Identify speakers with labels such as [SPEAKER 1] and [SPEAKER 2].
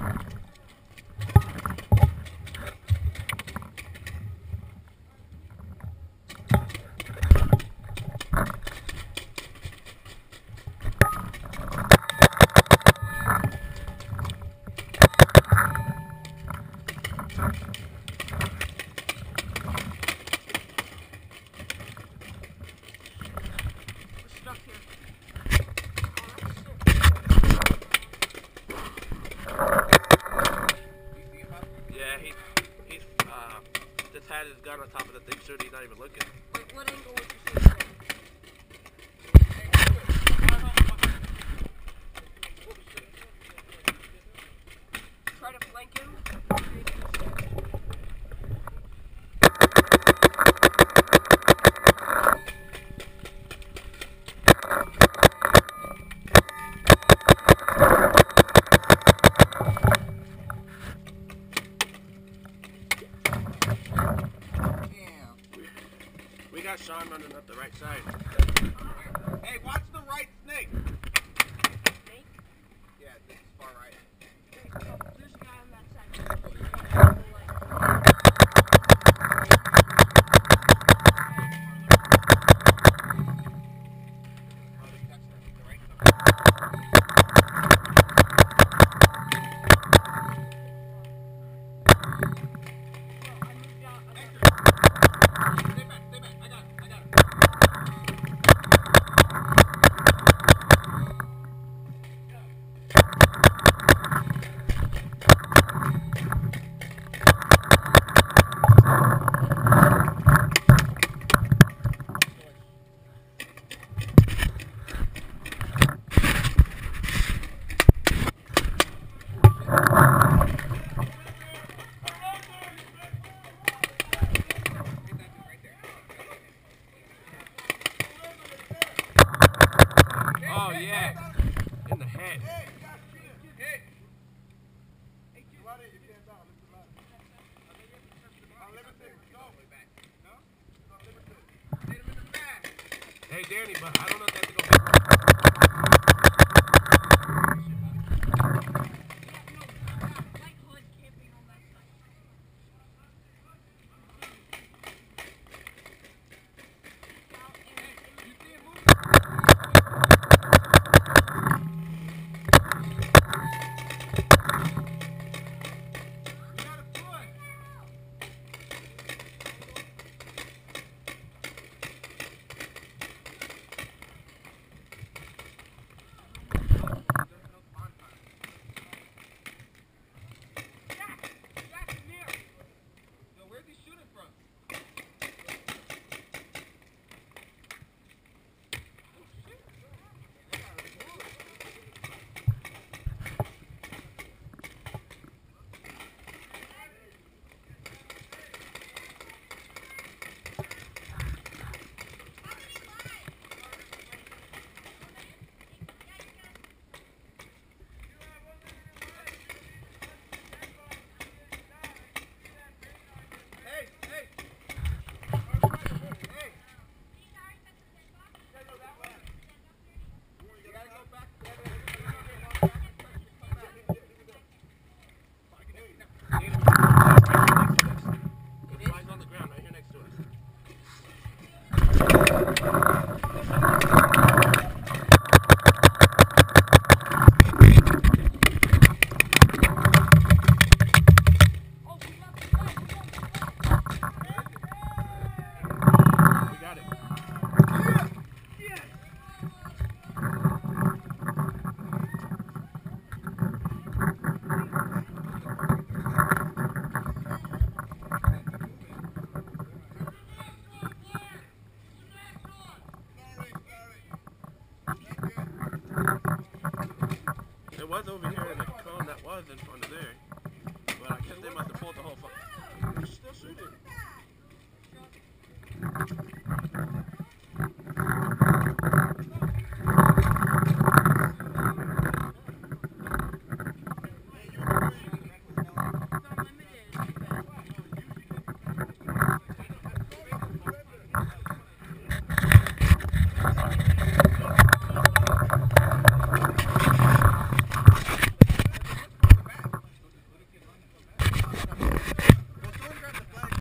[SPEAKER 1] Had his gun on top of the thing, sure he's not even looking.
[SPEAKER 2] Wait, what angle would you see from? Try to flank him.
[SPEAKER 1] We got Sean running up the right side.
[SPEAKER 3] Hey, watch the right snake.
[SPEAKER 2] Snake?
[SPEAKER 3] Yeah, this is far right.
[SPEAKER 2] There's a guy on that side.
[SPEAKER 1] Oh yeah, in the head. Hey Danny, but I don't know if that's gonna go back. It was over here in the cone that was in front of there. But I guess they must have pulled the whole fucking... Still shooting.